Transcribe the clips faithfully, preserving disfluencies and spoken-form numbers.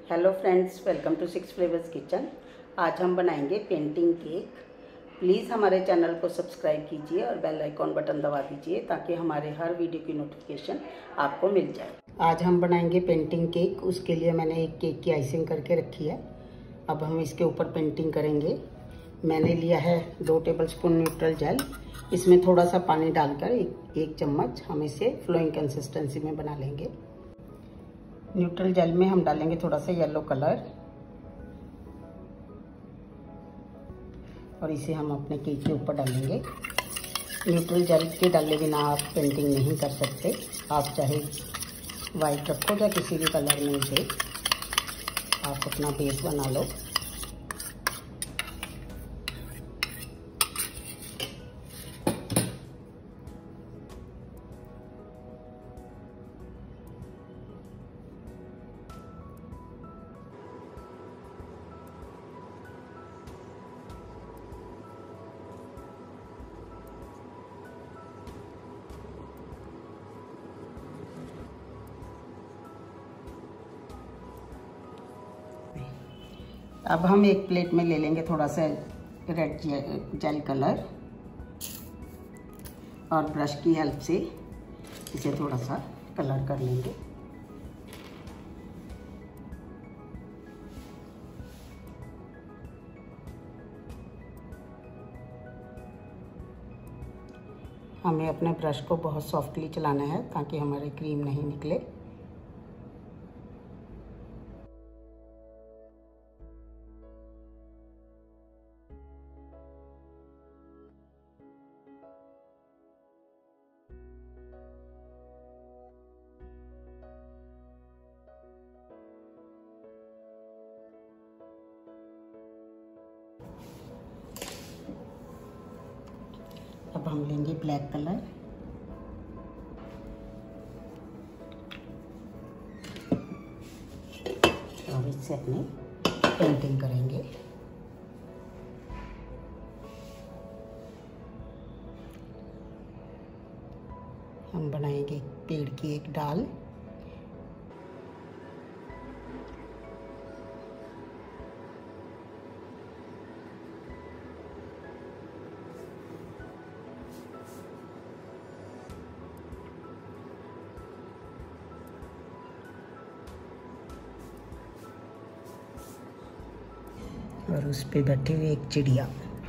Hello friends, welcome to six flavours kitchen. आज हम बनाएंगे पेंटिंग केक। प्लीज़ हमारे चैनल को सब्सक्राइब कीजिए और बेल आइकॉन बटन दबा दीजिए ताकि हमारे हर वीडियो की नोटिफिकेशन आपको मिल जाए। आज हम बनाएंगे पेंटिंग केक। उसके लिए मैंने एक केक की आइसिंग करके रखी है। अब हम इसके ऊपर पेंटिंग करेंगे। मैंने लिया है दो टेबलस्पून न्यूट्रल जेल। इसमें थोड़ा सा पानी डालकर एक, एक चम्मच हम इसे फ्लोइंग कंसिस्टेंसी में बना लेंगे। न्यूट्रल जेल में हम डालेंगे थोड़ा सा येलो कलर और इसे हम अपने केक के ऊपर डालेंगे। न्यूट्रल जेल के डाले बिना आप पेंटिंग नहीं कर सकते। आप चाहे वाइट रखो या किसी भी कलर में इसे आप अपना बेस बना लो। अब हम एक प्लेट में ले लेंगे थोड़ा सा रेड जेल कलर और ब्रश की हेल्प से इसे थोड़ा सा कलर कर लेंगे। हमें अपने ब्रश को बहुत सॉफ्टली चलाना है ताकि हमारे क्रीम नहीं निकले। अब हम लेंगे ब्लैक कलर और इससे अपनी पेंटिंग करेंगे। हम बनाएंगे पेड़ की एक डाल। और उस पे बैठी हुई एक चिड़िया।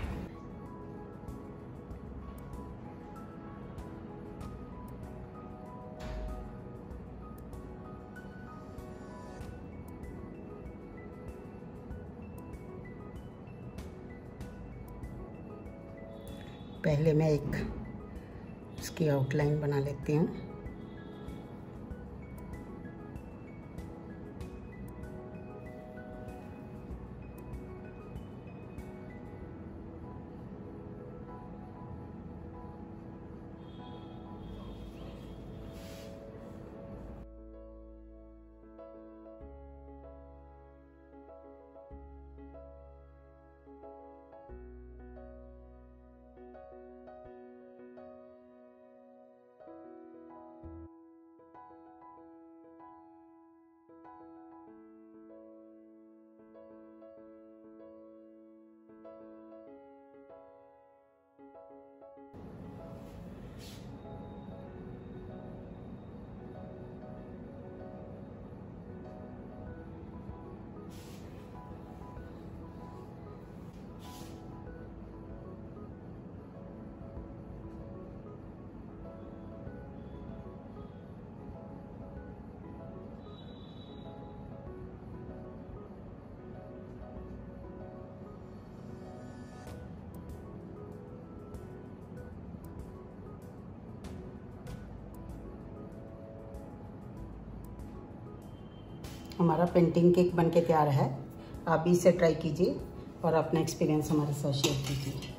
पहले मैं एक इसकी आउटलाइन बना लेती हूँ। हमारा पेंटिंग केक बनके तैयार है। आप भी इसे ट्राई कीजिए और अपना एक्सपीरियंस हमारे साथ शेयर कीजिए।